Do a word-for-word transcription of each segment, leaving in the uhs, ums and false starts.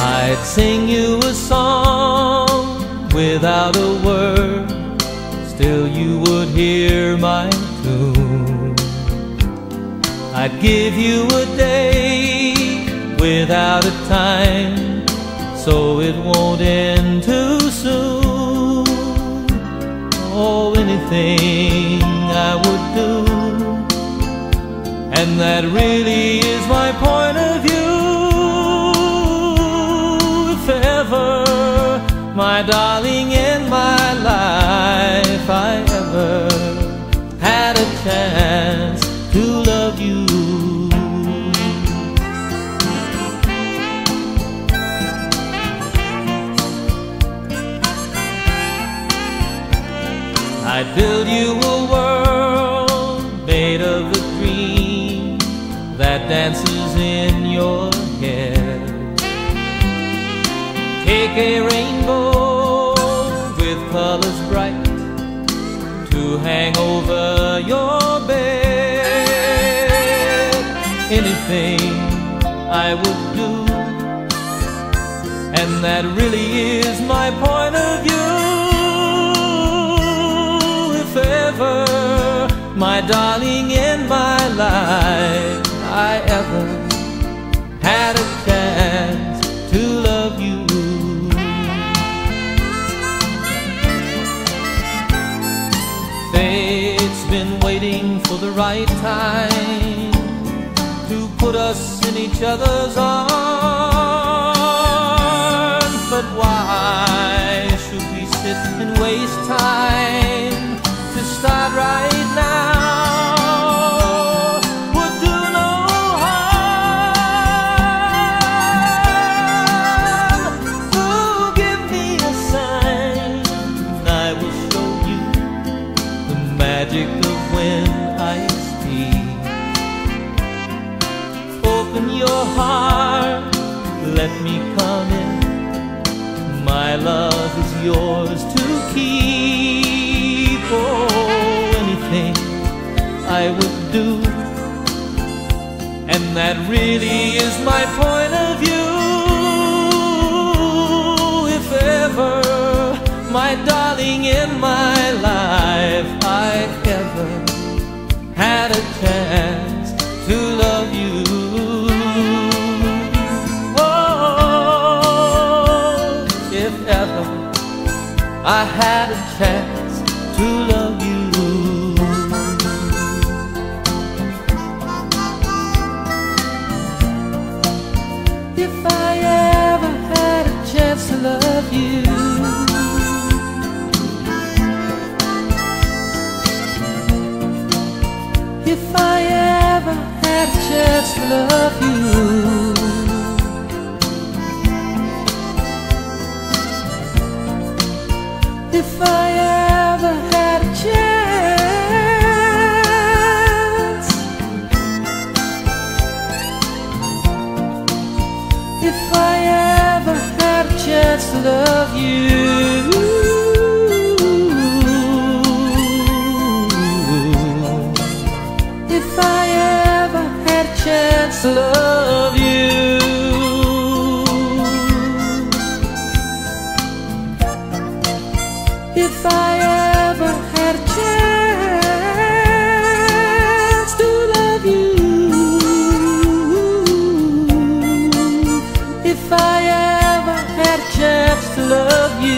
I'd sing you a song without a word, still you would hear my tune. I'd give you a day without a time, so it won't end too soon. Oh, anything I would do, and that really is my point of view. If ever, my darling, in my life I ever had a chance to love you, I'd build you a world made of a dream that dances in your head. Take a rainbow with colors bright to hang over your bed. Anything I would do, and that really is my point of view. If ever, my darling, in my life I ever had a chance to love you, fate's been waiting for the right time to put us in each other's arms. But why should we sit and waste time to start right now? Would do no harm. So give me a sign, and I will show you the magic of when I speak. Open your heart, let me come in. My love is yours to keep. Oh, anything I would do, and that really is my point of view. If ever, my darling, in my life I ever had a chance to love you. Oh, if ever I had a chance to love you. If I ever had a chance to love you. If I ever had a chance to love you. If I ever had a chance, if I ever had a chance to love you, if I ever had a chance to love you. If I ever had a chance to love you, if I ever had a chance to love you,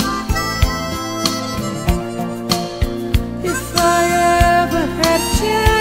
if I ever had a chance